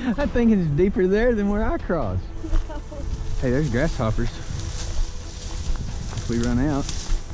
I think it's deeper there than where I crossed. No. Hey, there's grasshoppers. If we run out.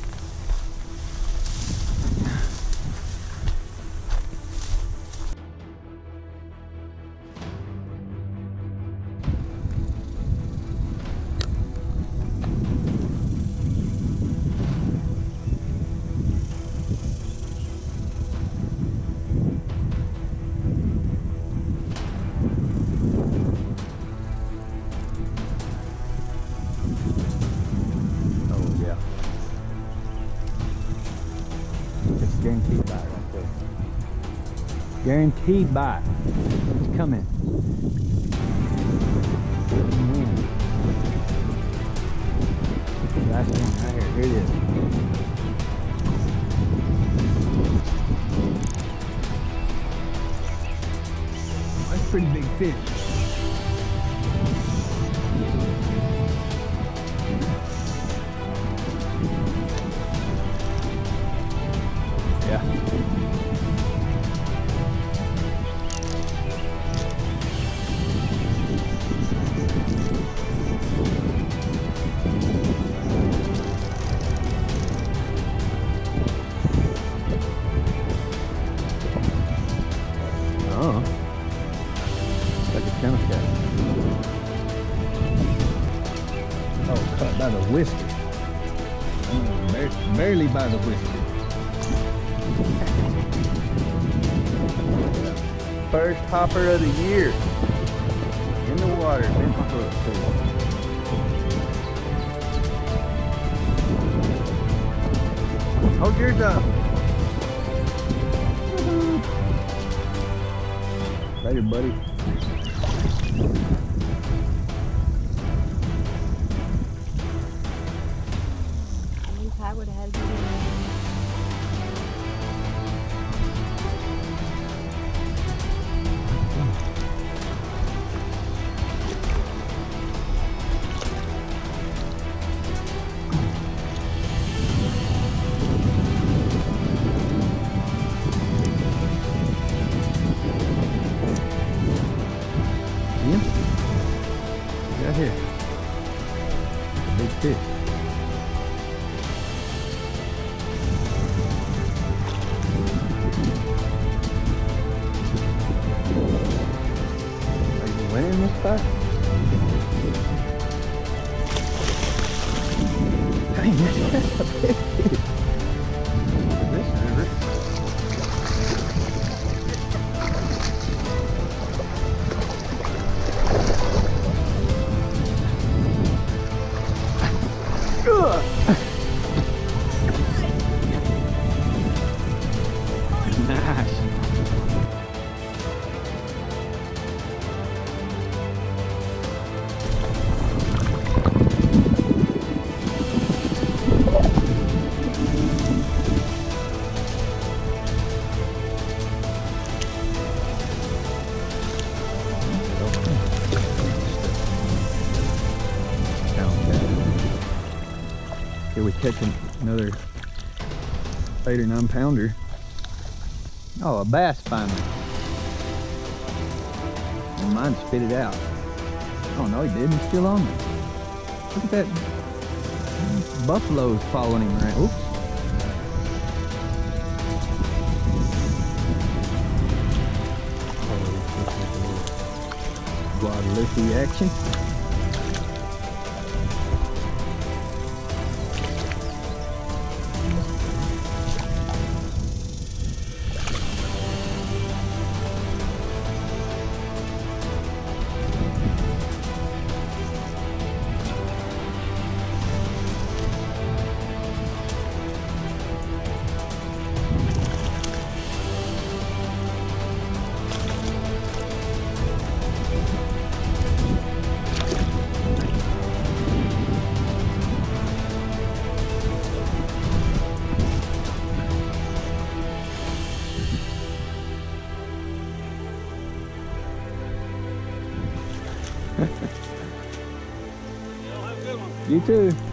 Guaranteed bite right there. Guaranteed bite. It's coming. Last one right here. Here it is. That's a pretty big fish. Yeah. Oh. It's like a tennis cat. Oh, caught by the whisker. Barely by the whisker. First hopper of the year. In the water. Bent my hook too. Hold yours up. Later, buddy. I knew Pat would have had a good one. Right here. A big fish. Are you winning this spot? Dang, that's a big fish. This river. Nice. Here we catch another 8 or 9 pounder. Oh, a bass finally. Well, mine spit it out. Oh no, he didn't. He's still on there. Look at that. Buffalo's following him around. Oops. Guadalupe action. You too.